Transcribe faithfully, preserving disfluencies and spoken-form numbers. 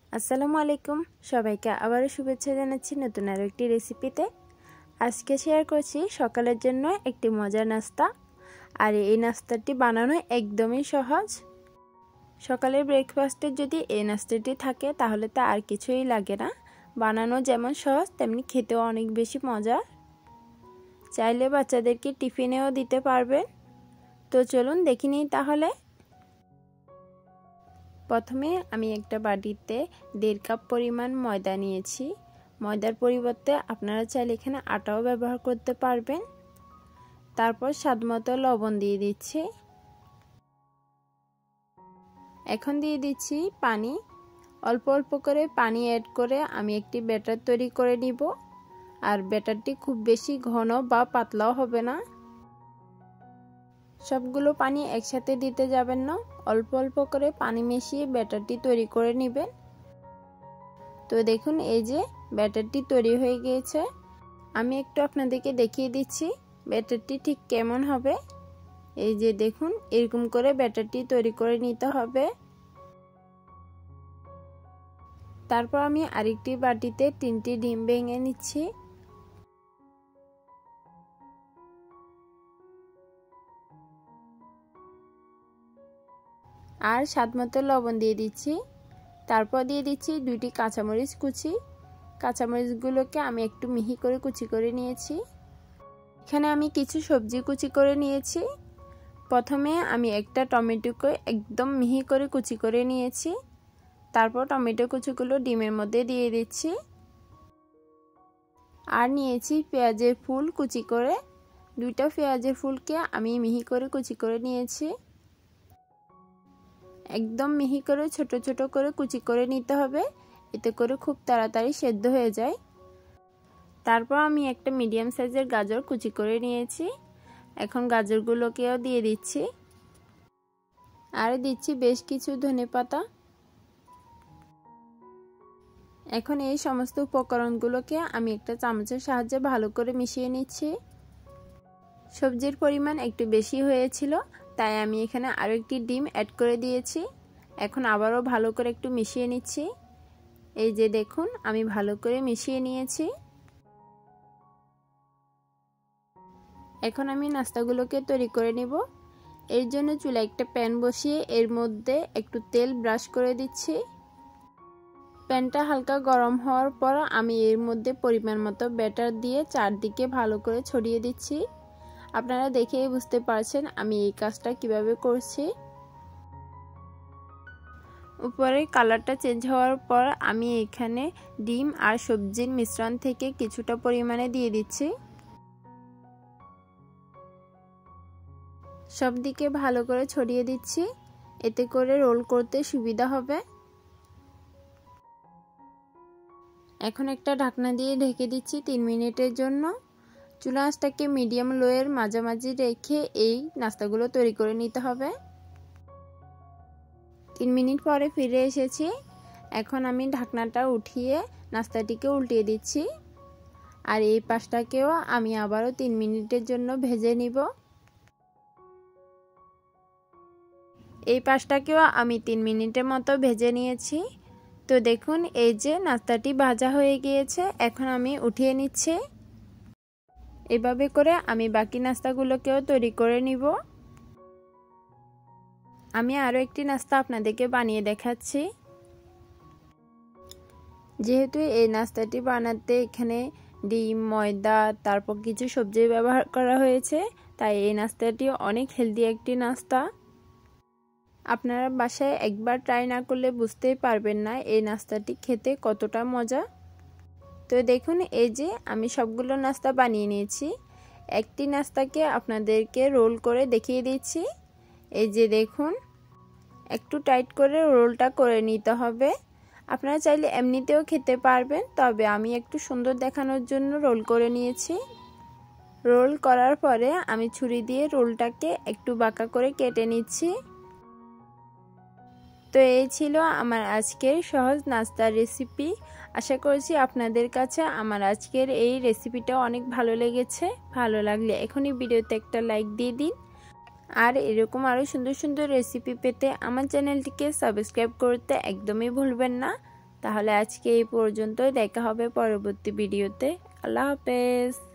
আসসালামু আলাইকুম সবাইকে আবারও শুভেচ্ছা জানাচ্ছি নতুন আরও একটি রেসিপিতে। আজকে শেয়ার করছি সকালের জন্য একটি মজার নাস্তা, আর এই নাস্তাটি বানানো একদমই সহজ। সকালের ব্রেকফাস্টে যদি এই নাস্তাটি থাকে তাহলে তা আর কিছুই লাগে না। বানানো যেমন সহজ তেমনি খেতেও অনেক বেশি মজার। চাইলে বাচ্চাদেরকে টিফিনেও দিতে পারবেন। তো চলুন দেখে নিই তাহলে। প্রথমে আমি একটা বাটিতে দেড় কাপ পরিমাণ ময়দা নিয়েছি। ময়দার পরিবর্তে আপনারা চাইলে এখানে আটাও ব্যবহার করতে পারবেন। তারপর স্বাদমতো লবণ দিয়ে দিচ্ছি। এখন দিয়ে দিচ্ছি পানি। অল্প অল্প করে পানি অ্যাড করে আমি একটি ব্যাটার তৈরি করে নিব। আর ব্যাটারটি খুব বেশি ঘন বা পাতলাও হবে না। সবগুলো পানি একসাথে দিতে যাবেন না, অল্প অল্প করে পানি মিশিয়ে ব্যাটারটি তৈরি করে নেবেন। তো দেখুন এই যে ব্যাটারটি তৈরি হয়ে গিয়েছে। আমি একটু আপনাদেরকে দেখিয়ে দিচ্ছি ব্যাটারটি ঠিক কেমন হবে। এই যে দেখুন এরকম করে ব্যাটারটি তৈরি করে নিতে হবে। তারপর আমি আরেকটি বাটিতে তিনটি ডিম ভেঙে নিচ্ছি। আর স্বাদমতো লবণ দিয়ে দিচ্ছি। তারপর দিয়ে দিচ্ছি দুইটি কাঁচামরিচ কুচি। কাঁচামরিচগুলোকে আমি একটু মিহি করে কুচি করে নিয়েছি। এখানে আমি কিছু সবজি কুচি করে নিয়েছি। প্রথমে আমি একটা টমেটোকে একদম মিহি করে কুচি করে নিয়েছি। তারপর টমেটো কুচিগুলো ডিমের মধ্যে দিয়ে দিচ্ছি। আর নিয়েছি পেঁয়াজের ফুল কুচি করে। দুইটা পেঁয়াজের ফুলকে আমি মিহি করে কুচি করে নিয়েছি। একদম মিহি করে ছোট ছোট করে কুচি করে নিতে হবে, এতে করে খুব তাড়াতাড়ি সেদ্ধ হয়ে যায়। তারপর আমি একটা মিডিয়াম সাইজের গাজর কুচি করে নিয়েছি। এখন গাজরগুলোকেও দিয়ে দিচ্ছি। আর দিচ্ছি বেশ কিছু ধনেপাতা। এখন এই সমস্ত উপকরণগুলোকে আমি একটা চামচের সাহায্যে ভালো করে মিশিয়ে নিচ্ছি। সবজির পরিমাণ একটু বেশি হয়েছিল, তাই আমি এখানে আরও একটি ডিম অ্যাড করে দিয়েছি। এখন আবারও ভালো করে একটু মিশিয়ে নিচ্ছি। এই যে দেখুন আমি ভালো করে মিশিয়ে নিয়েছি। এখন আমি নাস্তাগুলোকে তৈরি করে নিব। এর জন্য চুলায় একটা প্যান বসিয়ে এর মধ্যে একটু তেল ব্রাশ করে দিচ্ছি। প্যানটা হালকা গরম হওয়ার পর আমি এর মধ্যে পরিমাণ মতো ব্যাটার দিয়ে চারদিকে ভালো করে ছড়িয়ে দিচ্ছি। আপনারা দেখেই বুঝতে পারছেন আমি এই কাজটা কিভাবে করছি। উপরে কালারটা চেঞ্জ হওয়ার পর আমি এখানে ডিম আর সবজির মিশ্রণ থেকে কিছুটা পরিমাণে দিয়ে দিচ্ছি। সব দিকে ভালো করে ছড়িয়ে দিচ্ছি, এতে করে রোল করতে সুবিধা হবে। এখন একটা ঢাকনা দিয়ে ঢেকে দিচ্ছি তিন মিনিটের জন্য। চুলা আঁচটাকে মিডিয়াম লোয়ের মাঝামাঝি রেখে এই নাস্তাগুলো তৈরি করে নিতে হবে। তিন মিনিট পরে ফিরে এসেছি। এখন আমি ঢাকনাটা উঠিয়ে নাস্তাটিকে উল্টিয়ে দিচ্ছি। আর এই পাশটাকেও আমি আবারও তিন মিনিটের জন্য ভেজে নিব। এই পাশটাকেও আমি তিন মিনিটের মতো ভেজে নিয়েছি। তো দেখুন এই যে নাস্তাটি ভাজা হয়ে গিয়েছে। এখন আমি উঠিয়ে নিচ্ছি। এভাবে করে আমি বাকি নাস্তাগুলোকেও তৈরি করে নিব। আমি আরও একটি নাস্তা আপনাদেরকে বানিয়ে দেখাচ্ছি। যেহেতু এই নাস্তাটি বানাতে এখানে ডিম, ময়দা, তারপর কিছু সবজি ব্যবহার করা হয়েছে, তাই এই নাস্তাটি অনেক হেলদি একটি নাস্তা। আপনারা বাসায় একবার ট্রাই না করলে বুঝতেই পারবেন না এই নাস্তাটি খেতে কতটা মজা। তো দেখুন এই যে আমি সবগুলো নাস্তা বানিয়ে নিয়েছি। একটি নাস্তাকে আপনাদেরকে রোল করে দেখিয়ে দিচ্ছি। এই যে দেখুন একটু টাইট করে রোলটা করে নিতে হবে। আপনারা চাইলে এমনিতেও খেতে পারবেন, তবে আমি একটু সুন্দর দেখানোর জন্য রোল করে নিয়েছি। রোল করার পরে আমি ছুরি দিয়ে রোলটাকে একটু বাঁকা করে কেটে নিচ্ছি। তো এই ছিল আমার আজকের সহজ নাস্তার রেসিপি। আশা করছি আপনাদের কাছে আমার আজকের এই রেসিপিটা অনেক ভালো লেগেছে। ভালো লাগলে এখনই ভিডিওতে একটা লাইক দিয়ে দিন। আর এরকম আরও সুন্দর সুন্দর রেসিপি পেতে আমার চ্যানেলটিকে সাবস্ক্রাইব করতে একদমই ভুলবেন না। তাহলে আজকে এই পর্যন্তই, দেখা হবে পরবর্তী ভিডিওতে। আল্লাহ হাফেজ।